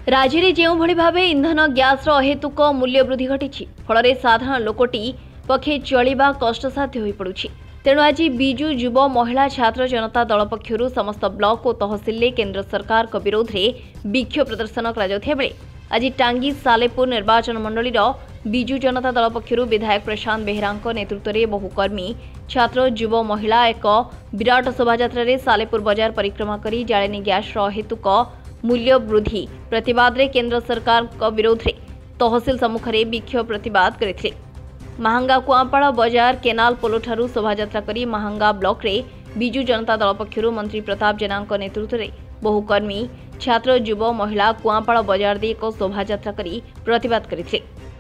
राज्य में जो भाव इंधन गैस अहेतुक मूल्य वृद्धि घटी फल साधारण लोकटी पक्षे चलवा कष्टसाध्य हो पड़ुछि। तेणु आज बिजु युव महिला छात्र जनता दल पक्षर समस्त ब्लॉक और तहसिल में केंद्र सरकार विरोध में विक्षोभ प्रदर्शन कर आज टांगी सालेपुर निर्वाचन मंडलीर बिजु जनता दल पक्षर विधायक प्रशांत बेहेरा नेतृत्व में बहु कर्मी छात्र युव महिला एक विराट शोभायात्रा सालेपुर बजार परिक्रमा कर जाळेनी गैस हेतुक मूल्य वृद्धि प्रतिवाद रे केंद्र सरकार विरोध में तहसिल सम्मुख में विक्षोभ प्रतिवाद करते। महांगा कुआपाड़ बजार केनाल पोलो ठारू शोभायात्रा करी महांगा ब्लॉक रे बिजु जनता दल पक्षर मंत्री प्रताप जेना नेतृत्व में बहु कर्मी छात्र युव महिला कुआपाड़ बजार दे एक शोभायात्रा करी प्रतिवाद करते।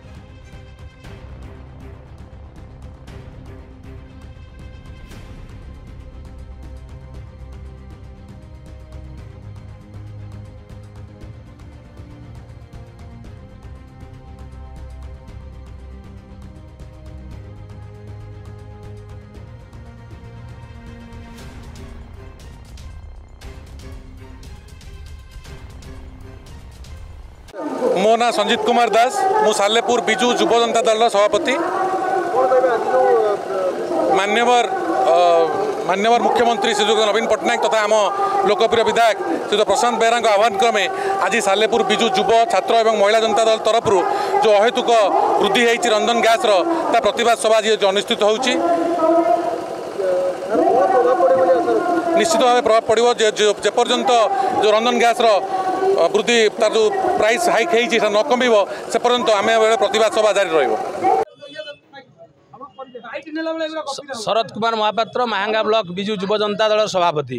मो ना संजीत कुमार दास मु सालेपुर बिजु युव जनता दल सभापति। मान्यवर मुख्यमंत्री श्रीजुक्त नवीन पट्टनायक तथा आम लोकप्रिय विधायक श्रीजुक्त प्रशांत बेहेरा आह्वान क्रमे आज सालेपुर बिजु युव छात्र और महिला जनता दल तरफ जो अहेतुक वृद्धि होती रंजन गैस प्रतिवाद सभा आज अनुष्ठित होउछि। निश्चित भाव प्रभाव पड़ो जेपर्यंत जो रंजन गैस वृद्धि तार जो प्राइस हाइक होती न कम से पर्यंत आम प्रतिवाद सभा जारी रहिबो। शरद कुमार महापात्र महांगा ब्लॉक बिजु युव जनता दल सभापति।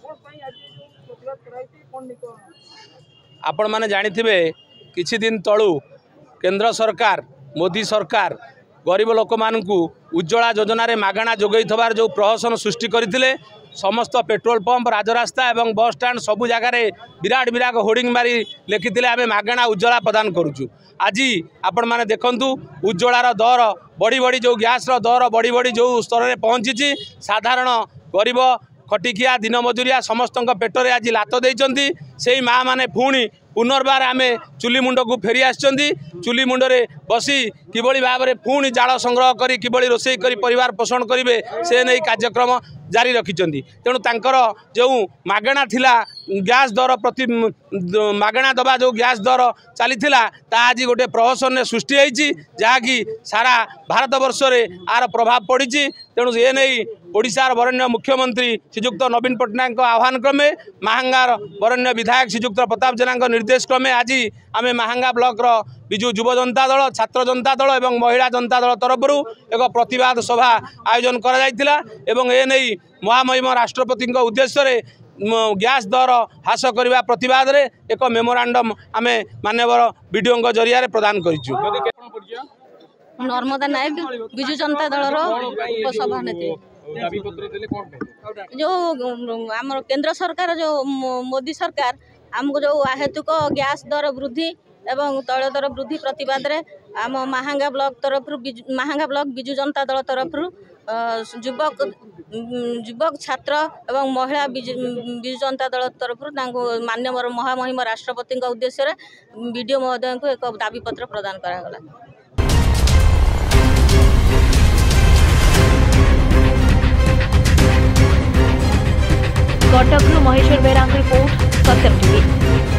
आपण माने जानिथिबे किछि दिन तळु केंद्र सरकार मोदी सरकार गरीब लोक मानकु उज्ज्वला योजना रे मागणा जोगई थबार जो प्रहसन सृष्टि करथिले समस्त पेट्रोल पंप राजरास्ता एवं बस स्टैंड सबु जगार विराट विराट होर्डिंग मारी लिखिले आम मागणा उज्ज्वला प्रदान करुचु। आज आपण माने देखंतु उज्ज्वलार दर बढ़ी बढ़ी जो गैस दर बढ़ी बढ़ी जो स्तर में पहुंची साधारण गरीब खटिकिया दिन मजुरिया समस्त पेटरे आज लात देइचंती। से माँ माने पुणी पुनर्बार आम चुली मुंड को फेरी आसचंती। चुली मुंडरे बसी किभली भाव में पुणी जाल संग्रह करी किभली रोषेई करी परिवार पोषण करेंगे से नहीं कार्यक्रम जारी रखिंट। तेणु तांकर जो मागणा थिला गैस दर प्रति मागणा दबा जो गैस दर चली आज गोटे प्रहसन सृष्टि होती जहाँकि सारा भारत वर्ष में आर प्रभाव पड़ी। तेणु ये नहीं ओडिशार वरेण्य मुख्यमंत्री श्रीजुक्त नवीन पट्टनायक आह्वान क्रमे महांगार वरेण्य विधायक श्रीजुक्त प्रताप जेना निर्देश क्रमे आज आम महांगा ब्लॉक बिजु युव जनता दल छात्र जनता दल और महिला जनता दल तरफ एक प्रतिवाद सभा आयोजन कर महामहिम राष्ट्रपति उद्देश्य गैस दर ह्रास करने प्रतिवाद रे एक मेमोरांडम आम माननीय वीडियो जरिया प्रदान करिछु। नर्मदा नायक बिजु जनता दल सभानेत्री जो आम केंद्र सरकार जो मोदी सरकार आमको जो अहेतुक गैस दर वृद्धि एवं तैल दर वृद्धि प्रतिवाद रे आम महांगा ब्लॉक बिजु जनता दल तरफ युवक छात्र एवं महिला बिजु जनता दल तरफ माननीय महामहिम राष्ट्रपति उद्देश्य वीडियो महोदय को एक दाबी पत्र प्रदान करागला। Cuttack Maheswar Behera report Satyam TV.